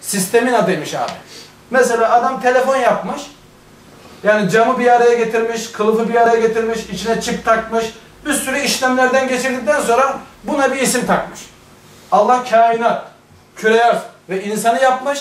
sistemin adıymış abi. Mesela adam telefon yapmış. Yani camı bir araya getirmiş, kılıfı bir araya getirmiş, içine çip takmış. Bir sürü işlemlerden geçirdikten sonra buna bir isim takmış. Allah kainat, küre arz ve insanı yapmış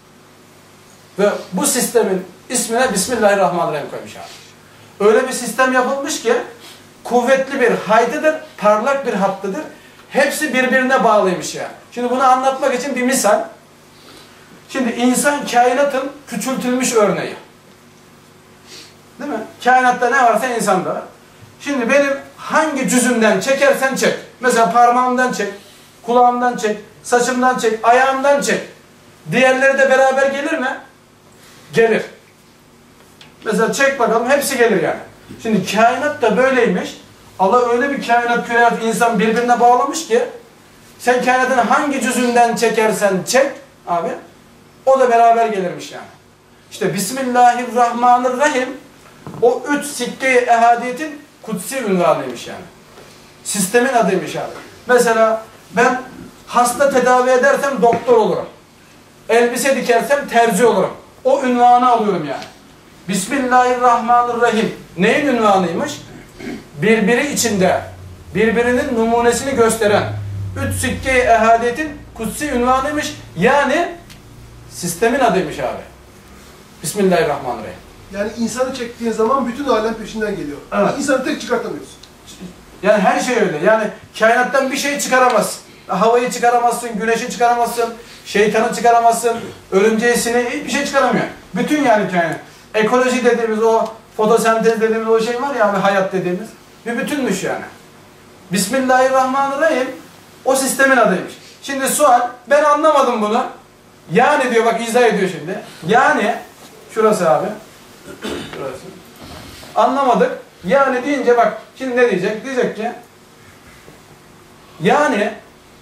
ve bu sistemin ismine Bismillahirrahmanirrahim koymuş abi. Öyle bir sistem yapılmış ki kuvvetli bir haydıdır, parlak bir hattıdır. Hepsi birbirine bağlıymış yani. Şimdi bunu anlatmak için bir misal. Şimdi insan kainatın küçültülmüş örneği. Değil mi? Kainatta ne varsa insanda var. Şimdi benim hangi cüzümden çekersen çek. Mesela parmağımdan çek, kulağımdan çek, saçımdan çek, ayağımdan çek. Diğerleri de beraber gelir mi? Gelir. Mesela çek bakalım, hepsi gelir yani. Şimdi kainat da böyleymiş. Allah öyle bir kainat, küre insan birbirine bağlamış ki sen kainatın hangi cüzünden çekersen çek abi, o da beraber gelirmiş yani. İşte Bismillahirrahmanirrahim o 3 sikke-i ehadiyetin kutsi ünvanıymış yani. Sistemin adıymış abi. Mesela ben hasta tedavi edersem doktor olurum. Elbise dikersem terzi olurum. O ünvanı alıyorum yani. Bismillahirrahmanirrahim neyin ünvanıymış? Birbiri içinde birbirinin numunesini gösteren 3 sikke-i ehadiyetin kutsi ünvanıymış. Yani sistemin adıymış abi. Bismillahirrahmanirrahim. Yani insanı çektiğin zaman bütün alem peşinden geliyor. Evet. Yani insanı tek çıkartamıyorsun. Yani her şey öyle. Yani kainattan bir şey çıkaramazsın. Havayı çıkaramazsın, güneşi çıkaramazsın, şeytanı çıkaramazsın, örümceği, sineği, bir şey çıkaramıyor. Bütün yani kainat. Ekoloji dediğimiz o, fotosentez dediğimiz o şey var ya abi, hayat dediğimiz. Bir bütünmüş yani. Bismillahirrahmanirrahim o sistemin adıymış. Şimdi sual, ben anlamadım bunu. Yani diyor, bak izah ediyor şimdi. Yani, şurası abi. Şurası. Anlamadık. Yani deyince bak, şimdi ne diyecek? Diyecek ki, yani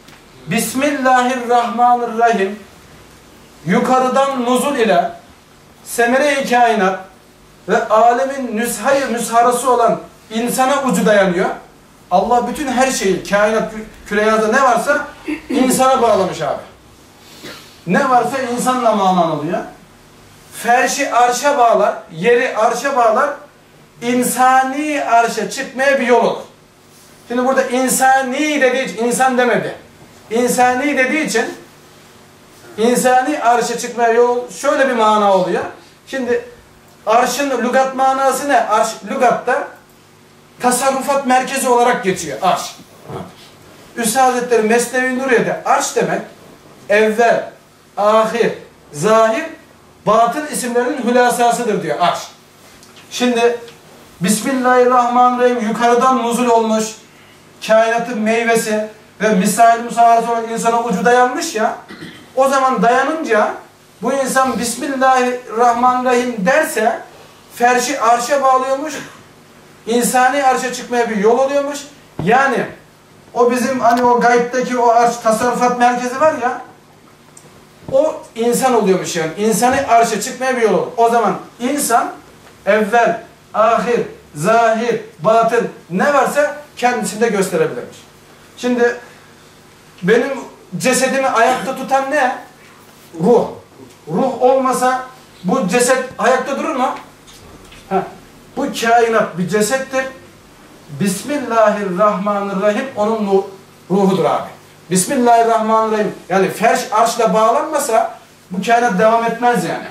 Bismillahirrahmanirrahim yukarıdan nuzul ile semere-i kainat ve alemin nüsharası olan insana ucu dayanıyor. Allah bütün her şeyi, kainat, küreyanada ne varsa insana bağlamış abi. Ne varsa insanla manan oluyor. Ferşi arşa bağlar, yeri arşa bağlar, insani arşa çıkmaya bir yol olur. Şimdi burada insani dediği için, insan demedi. İnsani dediği için insani arşa çıkmaya yol, şöyle bir mana oluyor. Şimdi arşın lügat manası ne? Arş lügatta tasarrufat merkezi olarak geçiyor arş. Üstad Hazretleri Mesnevi Nuriye'de arş demek evvel, ahir, zahir, batın isimlerinin hülasasıdır diyor arş. Şimdi Bismillahirrahmanirrahim yukarıdan nuzul olmuş, kainatın meyvesi ve misal musaharası olan insana ucu dayanmış ya, o zaman dayanınca bu insan Bismillahirrahmanirrahim derse ferşi arşa bağlıyormuş, insani arşa çıkmaya bir yol oluyormuş. Yani o bizim hani o gaybdeki o arş tasarrufat merkezi var ya, o insan oluyormuş yani. İnsanı arşa çıkmaya bir yol olur. O zaman insan evvel, ahir, zahir, batın ne varsa kendisinde gösterebilirmiş. Şimdi benim cesedimi ayakta tutan ne? Ruh. Ruh olmasa bu ceset ayakta durur mu? Bu kainat bir cesettir. Bismillahirrahmanirrahim onun ruhudur abi. Bismillahirrahmanirrahim. Yani ferş arşla bağlanmasa bu kainat devam etmez yani.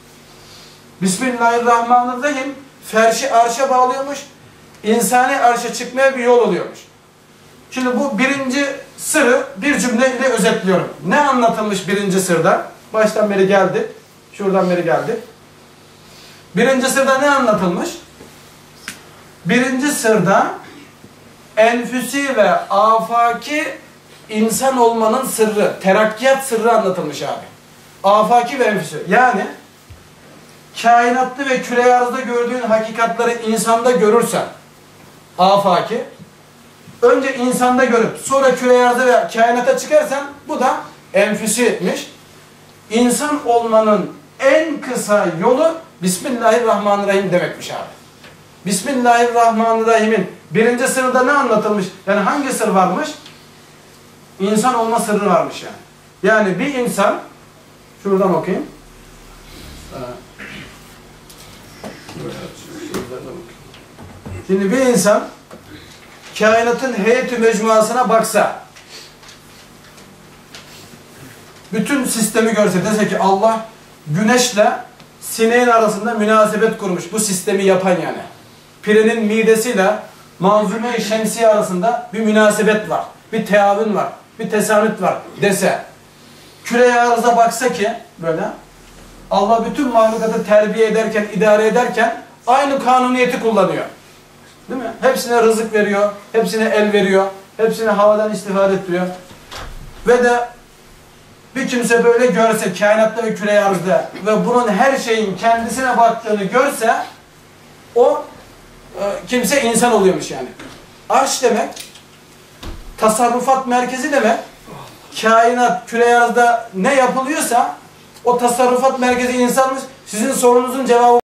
Bismillahirrahmanirrahim ferşi arşa bağlıyormuş. İnsani arşa çıkmaya bir yol oluyormuş. Şimdi bu birinci sırrı bir cümleyle özetliyorum. Ne anlatılmış birinci sırda? Baştan beri geldik. Şuradan beri geldik. Birinci sırda ne anlatılmış? Birinci sırda enfüsi ve afaki insan olmanın sırrı, terakkiyat sırrı anlatılmış abi. Afaki ve enfüsi. Yani kainatta ve küre arzda gördüğün hakikatları insanda görürsen afaki, önce insanda görüp sonra küre arzda ve kainata çıkarsan bu da enfüsiymiş. İnsan olmanın en kısa yolu Bismillahirrahmanirrahim demekmiş abi. Bismillahirrahmanirrahim'in birinci sırrında ne anlatılmış? Yani hangi sır varmış? İnsan olma sırrı varmış yani. Yani bir insan Şuradan okuyayım. Şimdi bir insan kainatın heyeti mecmuasına baksa, bütün sistemi görse, dese ki Allah güneşle sineğin arasında münasebet kurmuş, bu sistemi yapan yani. Pirenin midesiyle manzume-i şemsiye arasında bir münasebet var, bir teavün var, bir tesanüt var dese, küre-i arıza baksa ki böyle, Allah bütün mahlukatı terbiye ederken, idare ederken aynı kanuniyeti kullanıyor. Değil mi? Hepsine rızık veriyor, hepsine el veriyor, hepsine havadan istifade ettiriyor. Ve de bir kimse böyle görse kainatta ve küre-i arzda ve bunun her şeyin kendisine baktığını görse, o kimse insan oluyormuş yani. Arş demek, tasarrufat merkezi demek, kainat, küre-i arzda ne yapılıyorsa o tasarrufat merkezi insanmış. Sizin sorunuzun cevabı